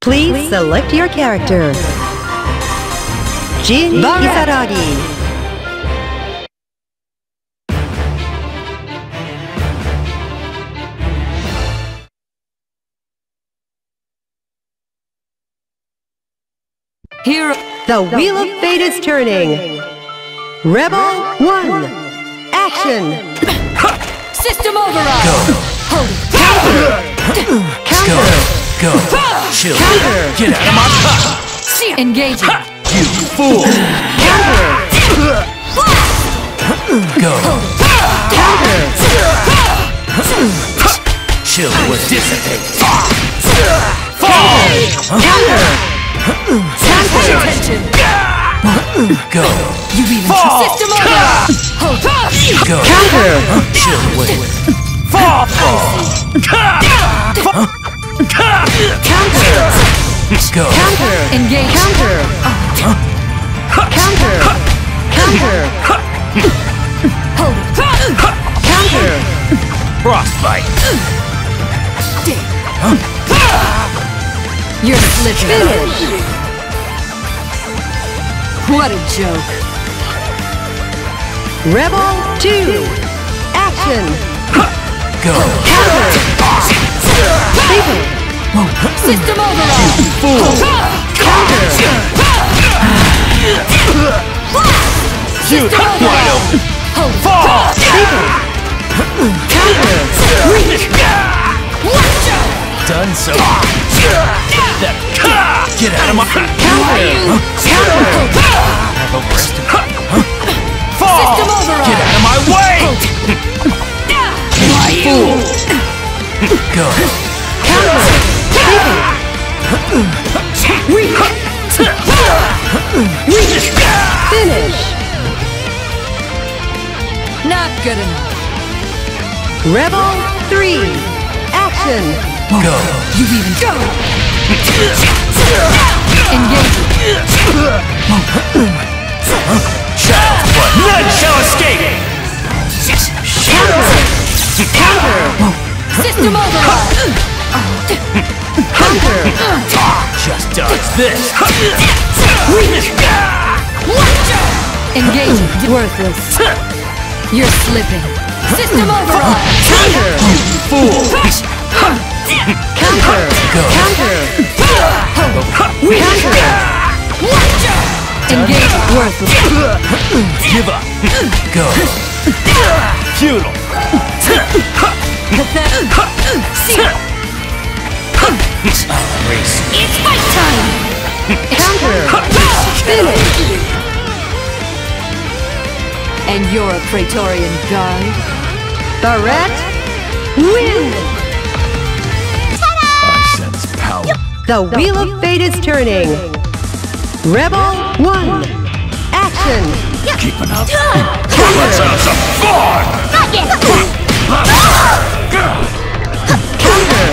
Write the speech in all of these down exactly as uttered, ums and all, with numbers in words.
Please select your character. Jin Kisaragi. Here, the Wheel of Fate is turning. Rebel one, action. System override. Go. Hold it. Counter. Go. Go. Chill. Counter. Get out of my path. Engaging. You fool. Counter. Go. Counter. Chill will dissipate. Fall. Counter. Pay attention. Go. You even Fall. System override. Hold up. Go. Counter. Chill will. Fall. Counter. Go. Counter. Engage. Counter. Counter. Counter. Hold it. Counter. Frostbite. You're slipping. Finish. What a joke. Rebel two, action. Go. Counter. Sable. System override. Fool. Counter. System Wide override. open. Hold it. Fall. Sable. Counter. Watch out. Done so. That. Get out of my path. Counter. Counter. I've overestimated. Fall. System override. Get out of my way. You fool. Go. Counter. Sable. Finish. Not good enough. Rebel three, action. Go. You even go. Engaging. Child's play. None shall escape. Counter. Counter. System override. Counter. Just dodge this. Watch out. Engaging. Worthless. You're slipping. System override. Counter. Fool. Counter. Go. Counter. Counter. Watch out. Engaging. Worthless. Give up. Go. Futile. Pathetic. See. Race. It's fight time. Counter. Finish. And you're a Praetorian guard. Barrett win. I sense power. The Wheel of Fate is turning. Rebel one, action. Keeping up. Counter. Let's have some fun. Counter.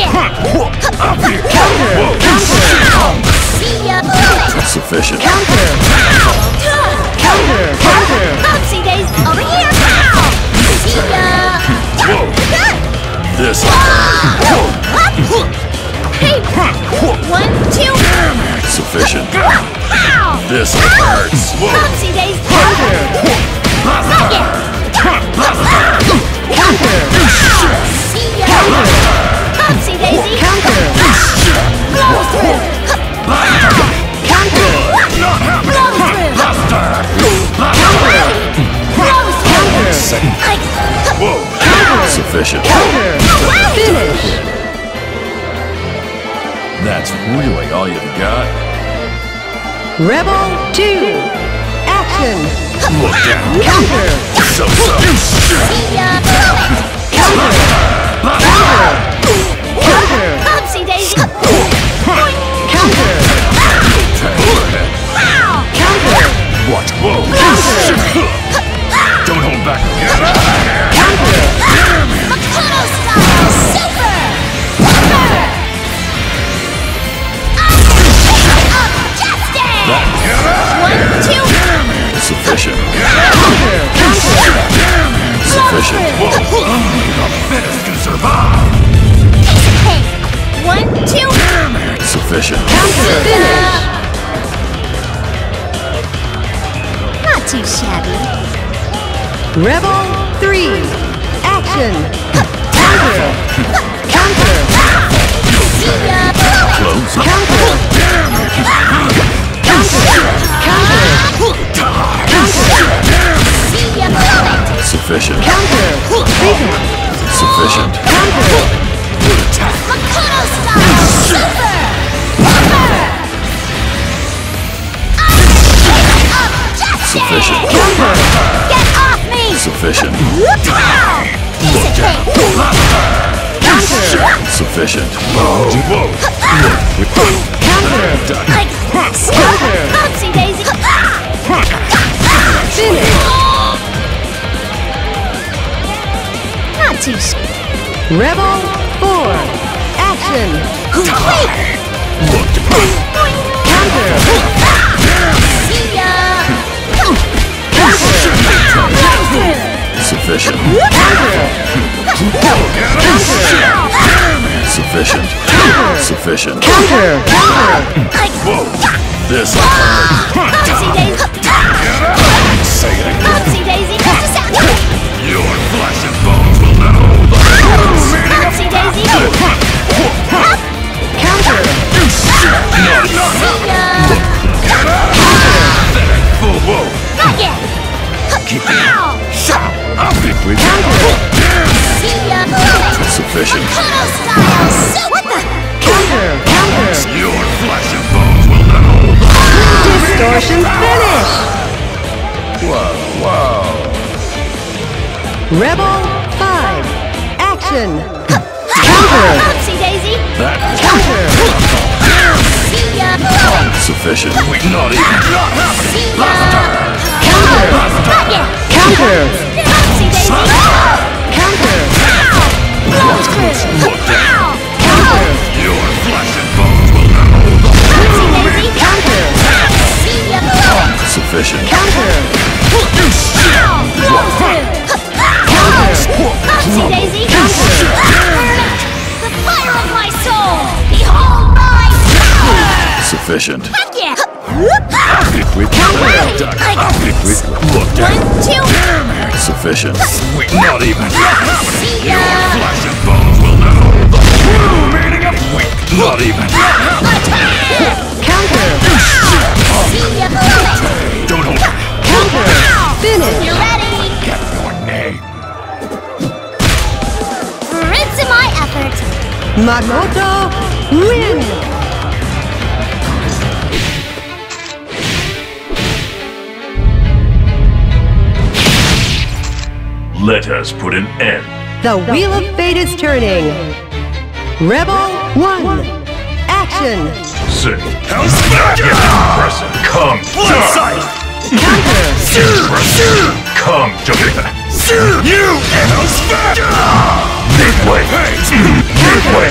Sufficient. Counter. Counter. Counter. Oopsie days over here! See ya! Whoa. This. Hey! One, two! Sufficient. Ow! This hurts. Whoa. Oopsie days! Counter. Counter. See ya! Oopsie daisy! Counter. Blow through! Counter. Not happening. Blow through! Blow through! Second. Like, Whoa. Sufficient. Counter. Finish. That's really all you've got? Rebel two, action. Look down. Counter. So, so. see ya! Blow it! Counter. Counter. Counter. Oopsie daisy! Counter. Wow! Counter. Watch. Whoa. Don't hold back. Counter. Makoto style! Super! Super! Of justice! One, two! Sufficient. Counter. Counter. Sufficient. Whoa. The fittest can survive. Piece of cake! One, two! Sufficient. Sufficient. Counter. Finish. Not too shabby. Rebel three. Action. Counter. Counter. See ya. Close. Counter. Counter. Counter. See ya. Blow it. Sufficient. Counter. Beacon. Sufficient. Counter. Makoto style. Super. Super. Objection. Sufficient. Get off me. Sufficient. Pow. Dissipate. Counter. Sufficient. Counter. Like this. Counter. Oopsie daisy. Finish. Not too shabby. Rebel four. Action. Wait. Counter. See ya. Sufficient. Counter. Sufficient. Sufficient. Counter. Counter. Like This. oopsie daisy. Say it again. Oopsie daisy. Just a second. Your flesh and bones will not hold. Oopsie daisy. Counter. See ya. Whoa. Not yet. Ow. I'll be with you. See ya. Sufficient. Makoto style. So what the? Counter. Counter. Your flesh and bones will not hold. Distortion finish. Whoa, whoa. Rebel five. Action. Counter. Oopsie daisy. That Counter. See ya. sufficient. Wait, not even. See ya. Counter. Not yet. Counter. Oopsie daisy. Counter. Blow through. Ow. Counter. Your flesh and bones will not hold. Oopsie daisy. Counter. See ya. Sufficient. Counter. Ow. Blow through. Oopsie daisy. The fire of my soul. Behold my power. Sufficient. Heck yeah. With duck. With look One, down. two. Sufficient. Wait, not even. See ya. Flesh and bones will not hold. The true meaning of wait, not even. Attack. Counter. See ya. Don't hold. Counter. Finish. You ready? Get your name. Rinse my effort. Makoto win. Let us put an end. The Wheel of Fate is turning. Rebel one. Action. Sit. How's that? Impressive. Come, sight. Counter. Impressive. Come, Jamaica. You and How's Midway. Midway.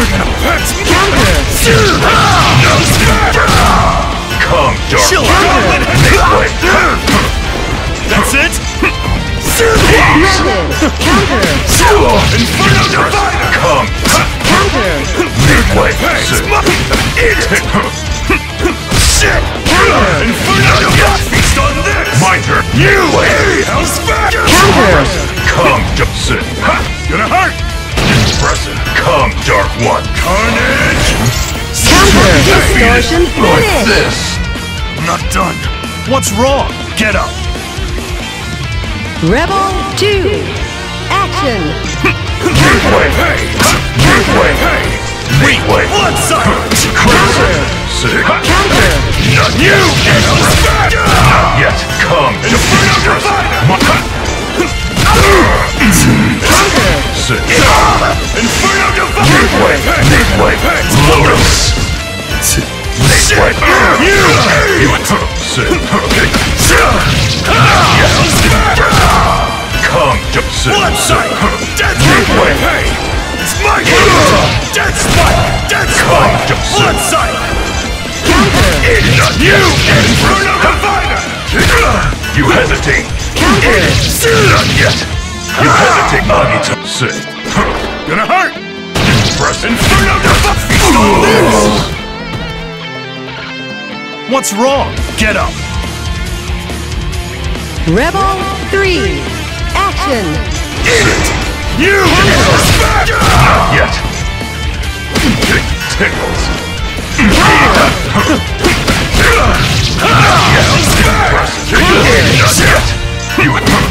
Counter. Come, Dark. Midway. That's it? Method. Counter. Inferno Divider. Come. Counter. Midway. Eat it. Shit. Inferno Divider. Feast on this. My turn. You. How's Counter. Come, Jump. Gonna hurt. Impressive. Come, Dark One. Carnage. Counter. Distortion Like finish. this. I'm not done. What's wrong? Get up. Rebel two. Action. Midway. Midway. Midway. Blood sucker. Crimson. Sick. Counter. Not you. Not yet. Come. Inferno Divider. Sick. Inferno Divider. Midway. Midway. Lotus. Midway. You. You. Sick. Come, Jump. Blood sight. Dead Midway. It's my turn. Dead spike. Dead spike. Come, Jump. Blood sight. Not you. Inferno Divider. You hesitate. Counter. Not yet. You hesitate. I need to say. Gonna hurt. Press Inferno Divider. What's wrong? Get up! Rebel three, action! Eat it! You respect! Not yet! It tickles! Not yet! Not yet! You...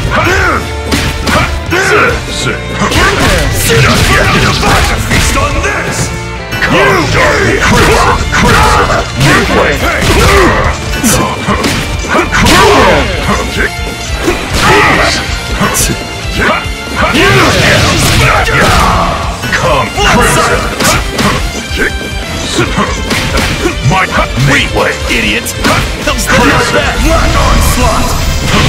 Sit! Not yet! About to feast on this! Come, Darby! Crimson! Crimson! Give way! Come, Crimson! My wait, wait, idiot! Crimson! Black onslaught!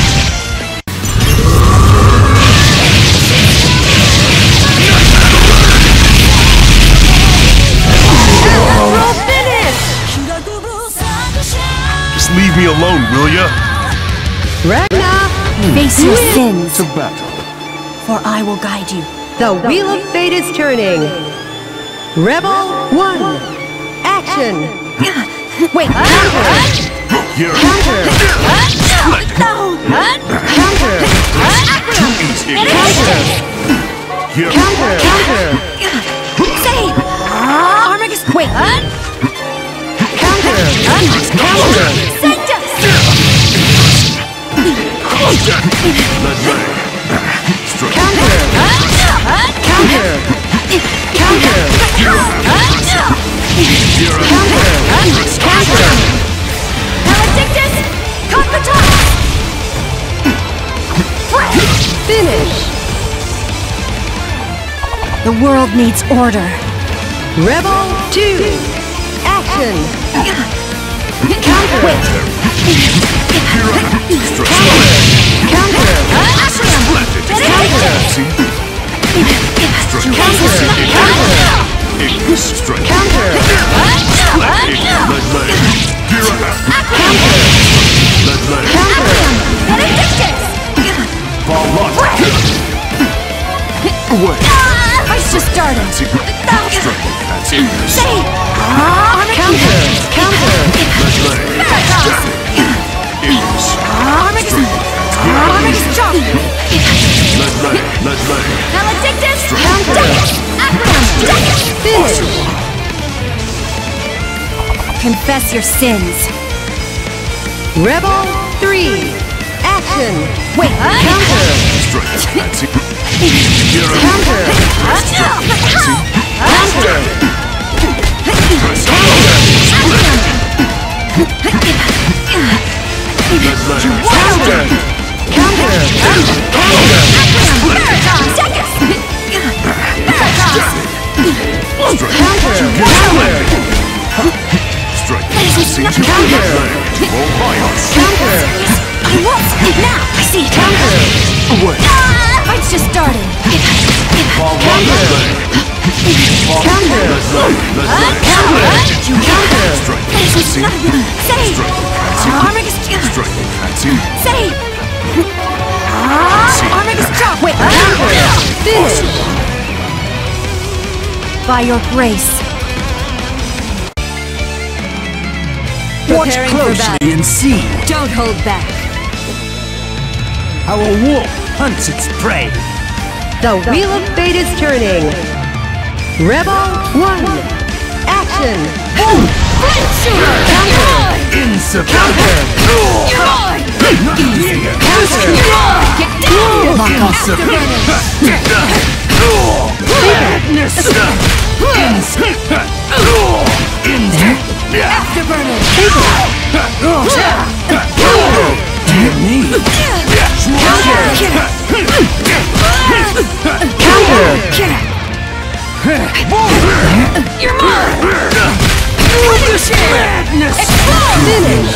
Just leave me alone, will ya? Ragnar, Face your sins, To battle. for I will guide you. the wheel of fate is turning. Rebel one, action! Wait, You're Counter! no! Counter! too easy. You're Counter! Counter! Say! Armagus, wait! Counter! Counter! Sanctus! Let me. Strike. Counter! Counter! Counter! You're a Counter! Counter! Maledictus! Cockatops! Finish! The world needs order. Rebel two, action! Counter! Counter! splendid. See? Strike. Counter! Strike. Counter! Let me. You're a Let me. Maledictus! Ball lock. Away. Fight's just started. See? Strike. That's it. Say! Counter! Counter! Let me. Veritas! Is. Armagus! Armagus chop! Let me. Let me. Maledictus! Counter! Decus! Acronym! Decus! Finish! Confess your sins. Rebel three, action! Wait, Counter! Strike. That's it. You're a Counter! Counter! Counter! Counter! Veritas! Decus! Veritas! Counter! Counter! Strike. Counter! Roll bios. Counter! I won't! Now! I see it! Counter! Away. Ah, fight's just started. Ball one. Let me. Ball. Counter! Let me. Let me. Counter! Strike. Say! Armagus! Strike. That's it. Say! Armagus chop! Wait! Finish! By your grace. Watch Preparing for closely battle. and see. Don't hold back. How a wolf hunts its prey. The wheel of fate is turning. Rebel one, action! Insufficient. You're mine! Counter! You're mine! Get down! Afterburner! Dear me. You're mine! Madness. Finish!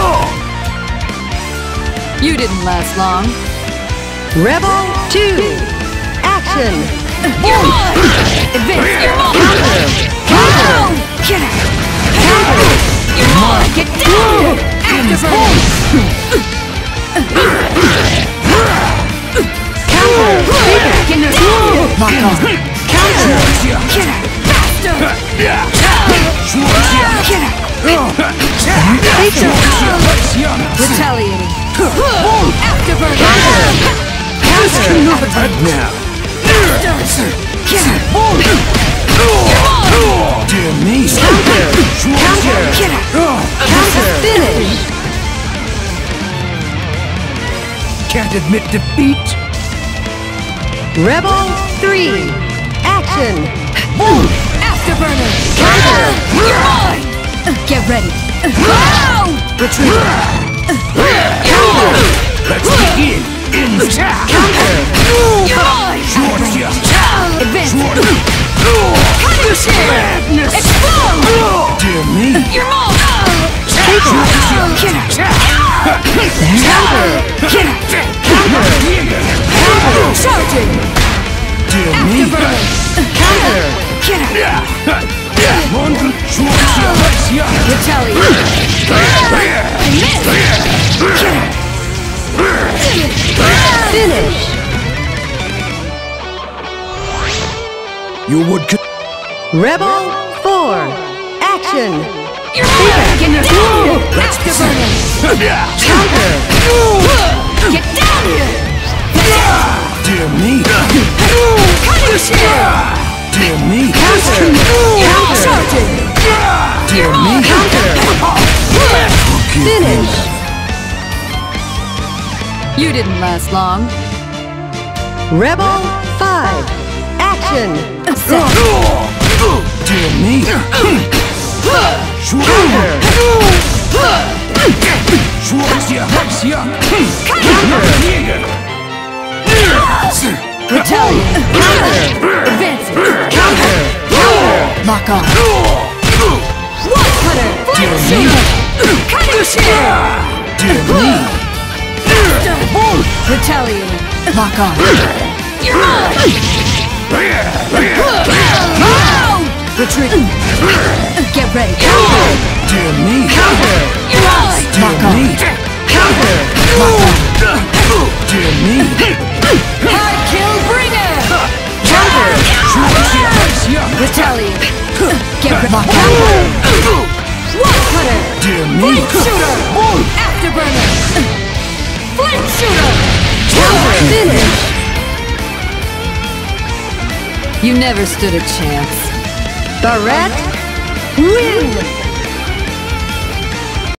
You didn't last long. Rebel two, action! You're mine! Advance! You're mine! Counter! Get her! You're mine! Get down! Afterburner! Counter! Get down! Lock on! Counter! Get her! Faster! Get her! Take Retaliating. Afterburner. Right now. Dear me. Finish. Can't admit defeat. Rebel three. Action. Afterburner. Counter. You're mine. Get ready. Retreat. Let's begin. In the town. You're mine. Advance. Madness. Explode. Dear me. You're mine. Charging. Dear me. Retaliate. Finish. You would. Rebel four. Action. You're back in your Afterburner. Counter. Get down here. Dear me. Dear me. Counter. Charging. Dear me. Finish. You didn't last long. Rebel five. Action. Dear me. Retaliate. Advancing. Lock on. One cutter. Dear Flash me. shooter. Dear me. Retaliating. Lock on. You're mine. Retreat. Get ready. Dear me. You're mine. Lock on. Lock on. Dear me. High kill bringer. Retaliate. Get ready. Lock on. One cutter. Dear me. Flame shooter. Afterburner. Flame shooter. Finish. You never stood a chance. Barrett win.